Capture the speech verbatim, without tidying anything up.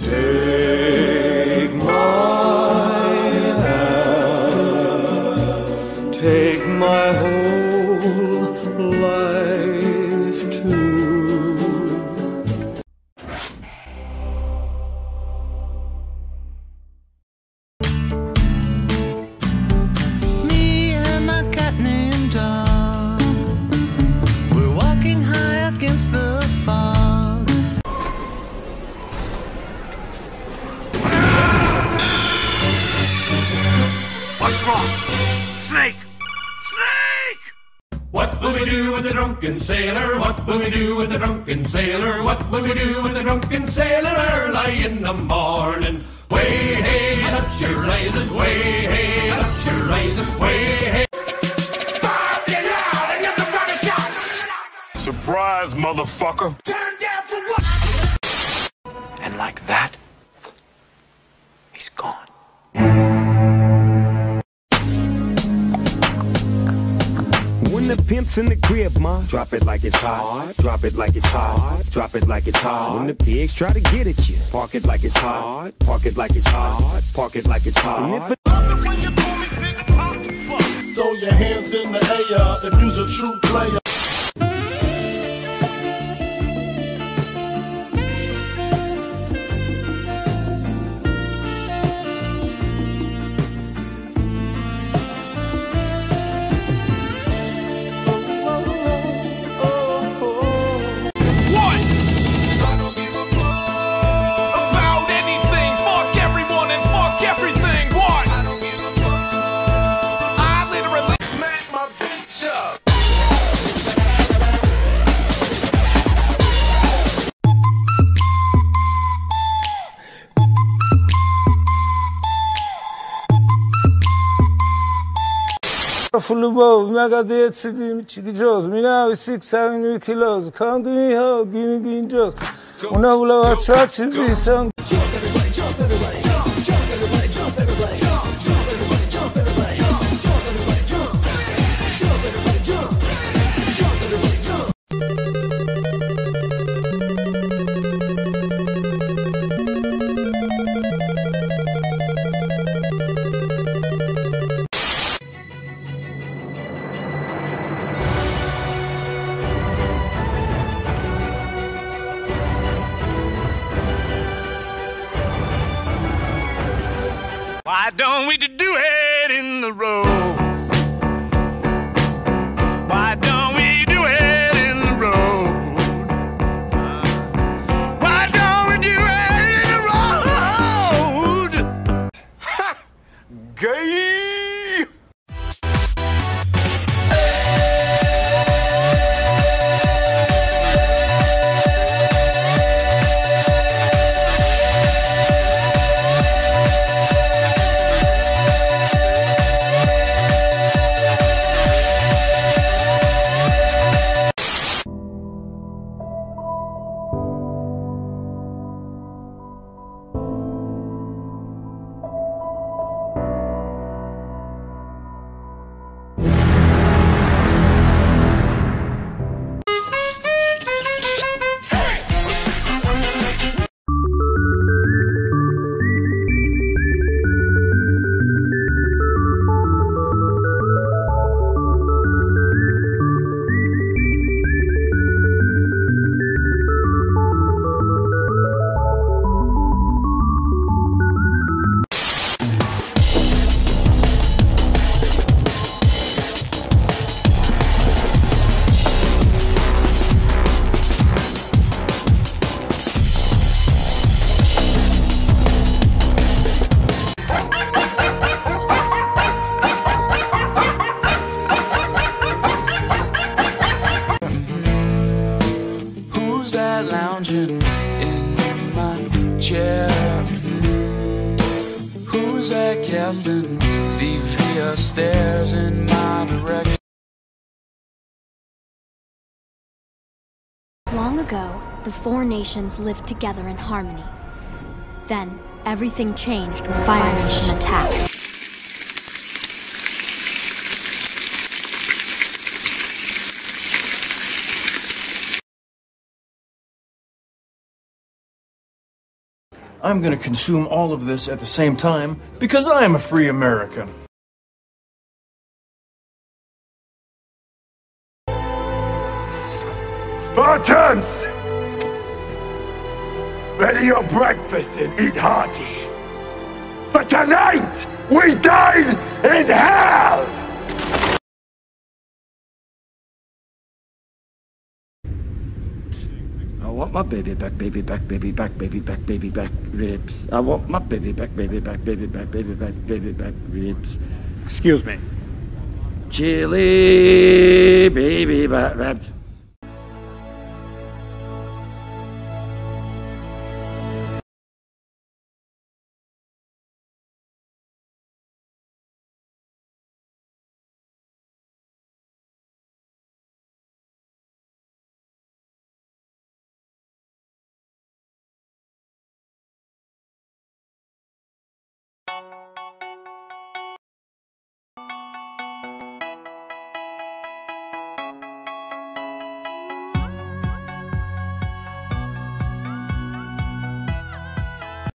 Take my hand, take my whole life too. Me and my cat named Dog, we're walking high against the fog. What's wrong? Snake! Snake! What will we do with the drunken sailor? What will we do with the drunken sailor? What will we do with the drunken sailor early in the morning? Way hey, and up she rises, way hey, and up she rises, way hey. Surprise, motherfucker! Turn down for what? And like that, he's gone. When the pimp's in the crib, ma, drop it like it's hot. Drop it like it's hot. Drop it like it's hot. When the pigs try to get at you, park it like it's hot. Park it like it's hot. Park it like it's hot. And if it throw your hands in the air if you's a true player. Full of both, I got the city, chicken jaws. Me now is six, seven kilos. Come to me, ho, give me green drugs. When I will have a try to be some. Why don't we do it in the road? Why don't we do it in the road? Why don't we do it in the road? Ha! Gay! Lounging in my chair? Who's that casting devious stares in my direction? Long ago, the four nations lived together in harmony. Then, everything changed when Fire Nation attacked. I'm gonna consume all of this at the same time because I am a free American. Spartans! Ready your breakfast and eat hearty. For tonight, we dine in hell! I want my baby back, baby back, baby back, baby back, baby back ribs. I want my baby back, baby back, baby back, baby back, baby back ribs. Excuse me. Chili baby back ribs.